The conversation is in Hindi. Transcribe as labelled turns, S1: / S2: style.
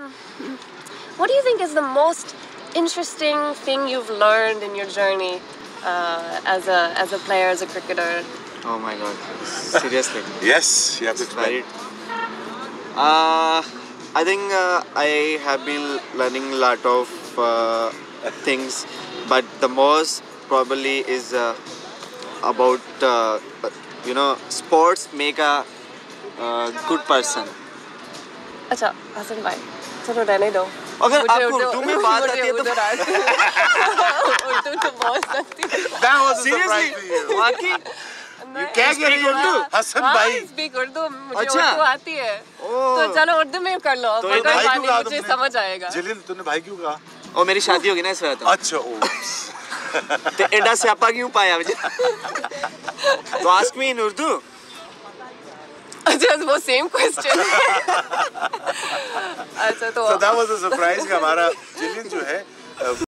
S1: What do you think is the most interesting thing you've learned in your journey as a player, as a cricketer?
S2: Oh my God! Seriously?
S3: Yes, you have to explain.
S2: I think I have been learning a lot of things, but the most probably is about sports make a good person.
S1: अच्छा हसन भाई चलो रहने दो
S2: अगर आपको उर्दू में बात आती है तो
S1: उर्दू तो बहुत सकती है
S3: That was a surprise for you.
S2: वाकई
S3: You क्या कह रही हो उर्दू? हसन भाई
S1: स्पीक उर्दू मुझे उर्दू आती है तो चलो उर्दू में कर लो
S3: तो भाई क्यों कहा
S1: मुझे समझ आएगा
S3: जिलिन तूने भाई क्यों कहा?
S2: ओ मेरी शादी होगी ना इस वजह तो
S3: अच्छा
S2: तो एडा स्यापा क्यों पाया मुझे तो आस्क मी इन उर्दू
S1: अच्छा वो सेम क्वेश्चन अच्छा तो
S3: So that was a surprise कि हमारा जिलिन जो है